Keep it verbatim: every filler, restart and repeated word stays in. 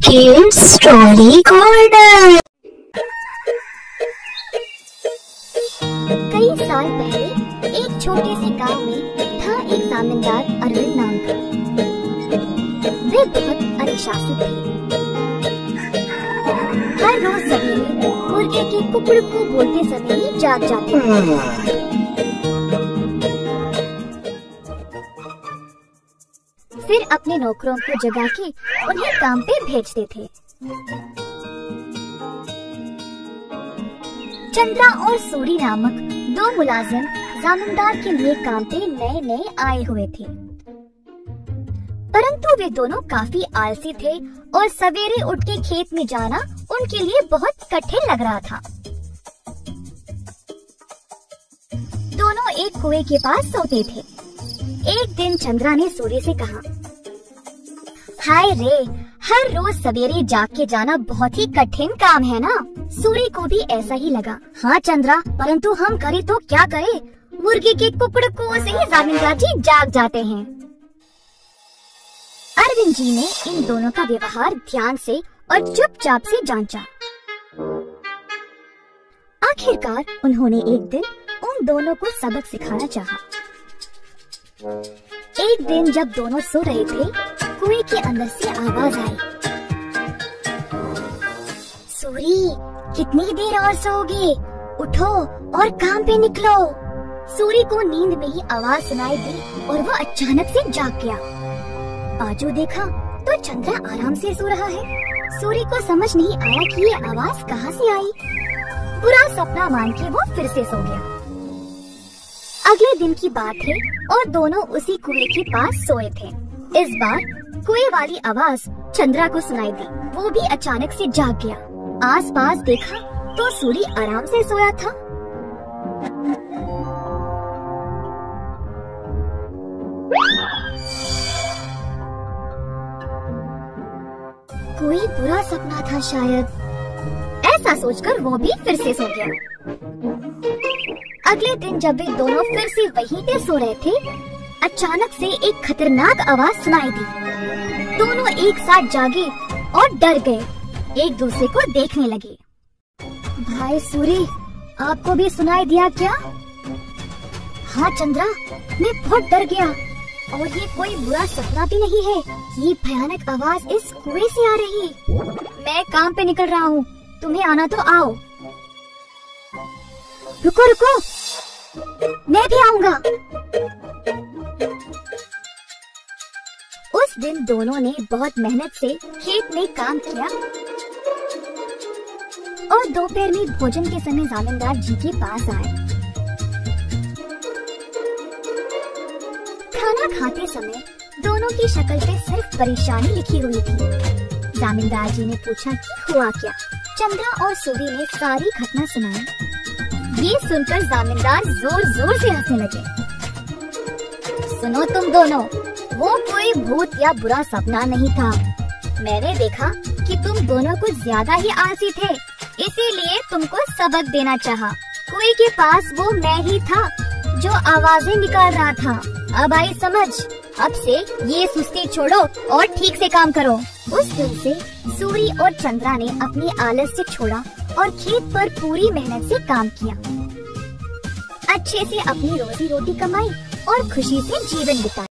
Kids story corner. कई साल पहले एक छोटे से गांव में था एक जमींदार अरविंद नाम का। वे बहुत अनुशासित थे। हर रोज सवेरे मुर्गे के कुकड़ को बोलते समय ही जाग जाते थे। फिर अपने नौकरों को जगा के उन्हें काम पे भेजते थे। चंद्रा और सूरी नामक दो मुलाजिम जमींदार के लिए काम पे नए नए आए हुए थे, परंतु वे दोनों काफी आलसी थे और सवेरे उठ के खेत में जाना उनके लिए बहुत कठिन लग रहा था। दोनों एक कुएं के पास सोते थे। एक दिन चंद्रा ने सूरी से कहा, हाय रे, हर रोज सवेरे जाग के जाना बहुत ही कठिन काम है ना। सूरी को भी ऐसा ही लगा। हाँ चंद्रा, परंतु हम करें तो क्या करें, मुर्गे के कुकड़ को से ही जमींदार जी जाग जाते हैं। अरविंद जी ने इन दोनों का व्यवहार ध्यान से और चुपचाप से जांचा। आखिरकार उन्होंने एक दिन उन दोनों को सबक सिखाना चाहा। एक दिन जब दोनों सो रहे थे, कुएं के अंदर से आवाज आई, सूरी, कितनी देर और सोओगे? उठो और काम पे निकलो। सूरी को नींद में ही आवाज सुनाई दी और वो अचानक से जाग गया। बाजू देखा तो चंद्रा आराम से सो रहा है। सूरी को समझ नहीं आया कि ये आवाज कहाँ से आई। बुरा सपना मान के वो फिर से सो गया। अगले दिन की बात है और दोनों उसी कुएं के पास सोए थे। इस बार कुएं वाली आवाज चंद्रा को सुनाई दी। वो भी अचानक से जाग गया। आसपास देखा तो सूरी आराम से सोया था। कोई बुरा सपना था शायद, ऐसा सोचकर वो भी फिर से सो गया। अगले दिन जब वे दोनों फिर से वहीं पे सो रहे थे, अचानक से एक खतरनाक आवाज सुनाई दी। दोनों एक साथ जागे और डर गए। एक दूसरे को देखने लगे। भाई सूरी, आपको भी सुनाई दिया क्या? हाँ चंद्रा, मैं बहुत डर गया और ये कोई बुरा सपना भी नहीं है। ये भयानक आवाज इस कुएं से आ रही। मैं काम पे निकल रहा हूँ, तुम्हें आना तो आओ। रुको रुको, मैं भी आऊंगा। उस दिन दोनों ने बहुत मेहनत से खेत में काम किया और दोपहर में भोजन के समय जमींदार जी के पास आए। खाना खाते समय दोनों की शक्ल पे सिर्फ परेशानी लिखी हुई थी। जमींदार जी ने पूछा कि हुआ क्या। चंद्रा और सूरी ने सारी घटना सुनाई। ये सुनकर जमींदार जोर जोर से हंसने लगे। सुनो तुम दोनों, वो कोई भूत या बुरा सपना नहीं था। मैंने देखा कि तुम दोनों कुछ ज्यादा ही आलसी थे, इसीलिए तुमको सबक देना चाहा। कुएं के पास वो मैं ही था जो आवाजें निकाल रहा था। अब आई समझ। अब से ये सुस्ती छोड़ो और ठीक से काम करो। उस दिन से सूरी और चंद्रा ने अपनी आलस्य छोड़ा और खेत पर पूरी मेहनत से काम किया। अच्छे से अपनी रोजी रोटी कमाई और खुशी से जीवन बिताया।